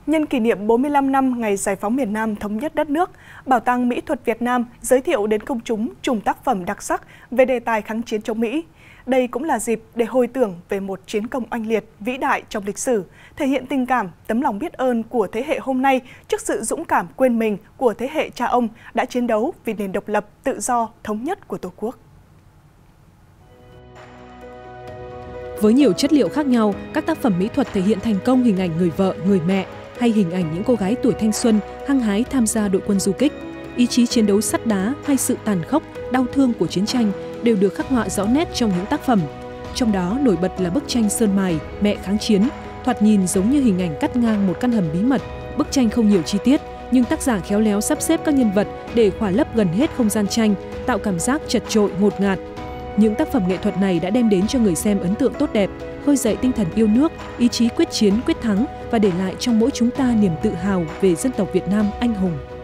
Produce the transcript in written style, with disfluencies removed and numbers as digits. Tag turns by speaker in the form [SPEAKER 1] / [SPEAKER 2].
[SPEAKER 1] Nhân kỷ niệm 45 năm ngày giải phóng miền Nam thống nhất đất nước, Bảo tàng Mỹ thuật Việt Nam giới thiệu đến công chúng chùm tác phẩm đặc sắc về đề tài kháng chiến chống Mỹ. Đây cũng là dịp để hồi tưởng về một chiến công oanh liệt, vĩ đại trong lịch sử, thể hiện tình cảm, tấm lòng biết ơn của thế hệ hôm nay trước sự dũng cảm quên mình của thế hệ cha ông đã chiến đấu vì nền độc lập, tự do, thống nhất của Tổ quốc.
[SPEAKER 2] Với nhiều chất liệu khác nhau, các tác phẩm mỹ thuật thể hiện thành công hình ảnh người vợ, người mẹ hay hình ảnh những cô gái tuổi thanh xuân hăng hái tham gia đội quân du kích. Ý chí chiến đấu sắt đá hay sự tàn khốc, đau thương của chiến tranh đều được khắc họa rõ nét trong những tác phẩm. Trong đó nổi bật là bức tranh Sơn Mài, Mẹ kháng chiến, thoạt nhìn giống như hình ảnh cắt ngang một căn hầm bí mật. Bức tranh không nhiều chi tiết, nhưng tác giả khéo léo sắp xếp các nhân vật để khỏa lấp gần hết không gian tranh, tạo cảm giác chật chội, ngột ngạt. Những tác phẩm nghệ thuật này đã đem đến cho người xem ấn tượng tốt đẹp, khơi dậy tinh thần yêu nước, ý chí quyết chiến, quyết thắng và để lại trong mỗi chúng ta niềm tự hào về dân tộc Việt Nam anh hùng.